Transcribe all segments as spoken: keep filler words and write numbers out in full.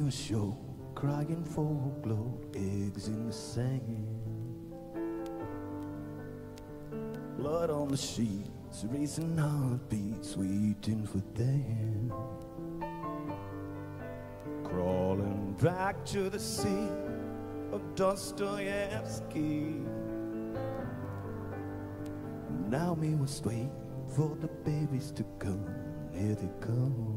a show, crying for glow, eggs in the sand. Blood on the sheets, racing heartbeats, waiting for them. Crawling back to the sea of Dostoevsky. Now we must wait for the babies to come. Here they come.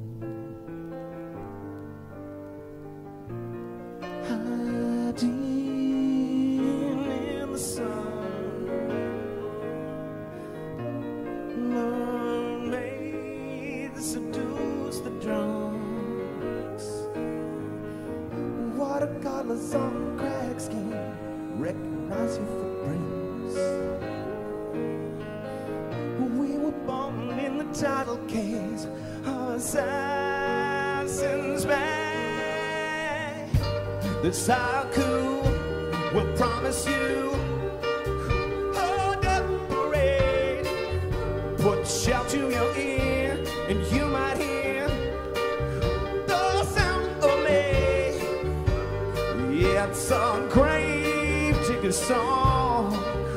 Hiding in the sun, mermaids seduce the drunks. Watercolors on cracked skin recognize you footprints. We were born in the tidal case of Assassin's Bay. This how cool will promise you a death parade. Put shell to your ear and you might hear the sound of me. Yeah, it's a grave digger song.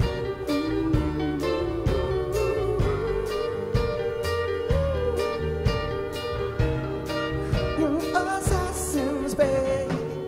Assassin's Bay.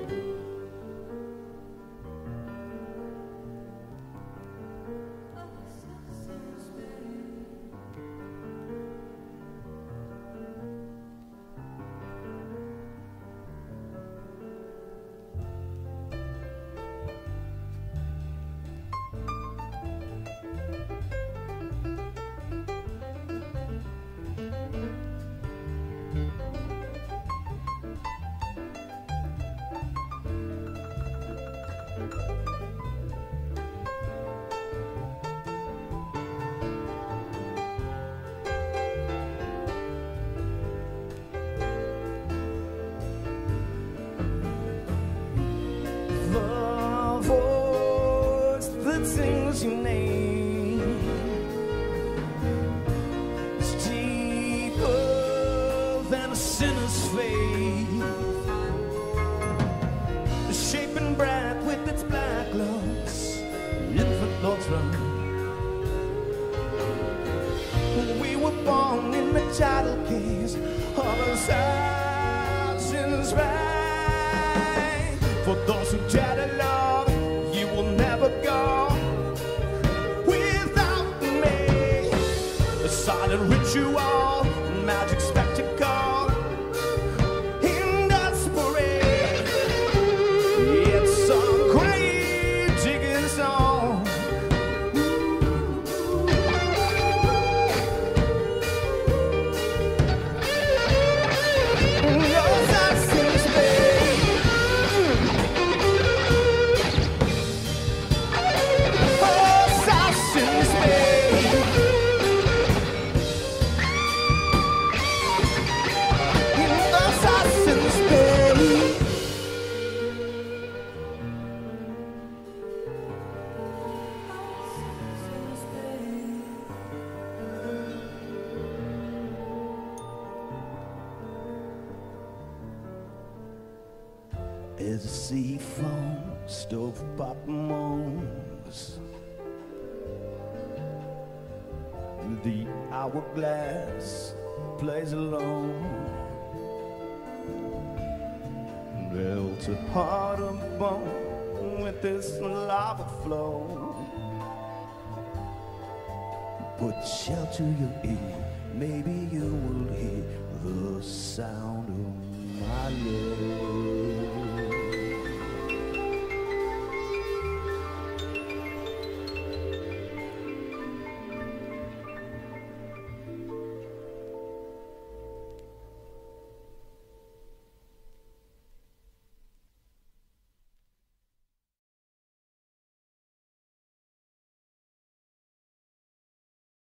Things you name, it's deeper than a sinner's faith. The shaping breath with its black locks, infant lords run. We were born in the tidal case of Assassin's Bay. For those who dare to love, you will never go. Silent ritual, magic spectacle, in desperate. It's a great digging song. Assassin's Bay. Assassin's Bay. As the sea foam, stove pop moans, the hourglass plays alone. Melt a heart of bone with this lava flow. Put shell to your ear, maybe you will hear the sound of my love.